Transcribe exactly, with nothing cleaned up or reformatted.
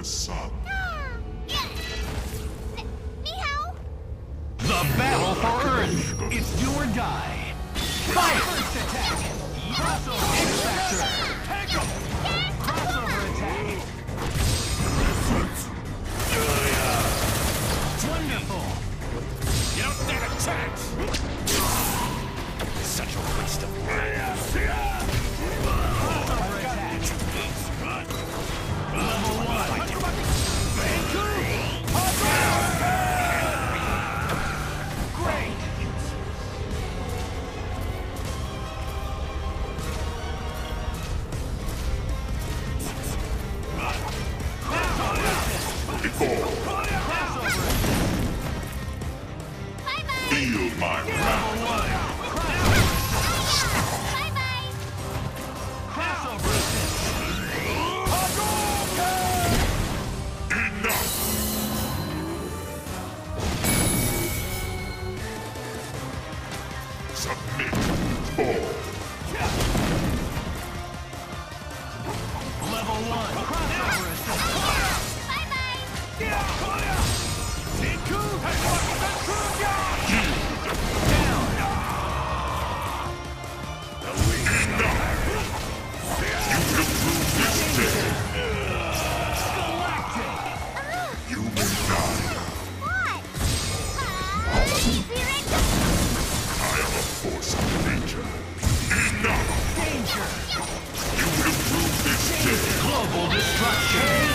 the sun. The battle for Earth. It's do or die. Fire! First attack. Crossover. X-Factor. Take him. Crossover attack. Wonderful. You don't stand a chance. Such a waste of fire. Crossover attack. Level one. Banku. Great. Feel my wrath. Enough. Submit. Fall. Level one. Crossover attack. You will die. I am a force of nature. Enough. Danger. You will prove this day. Global destruction.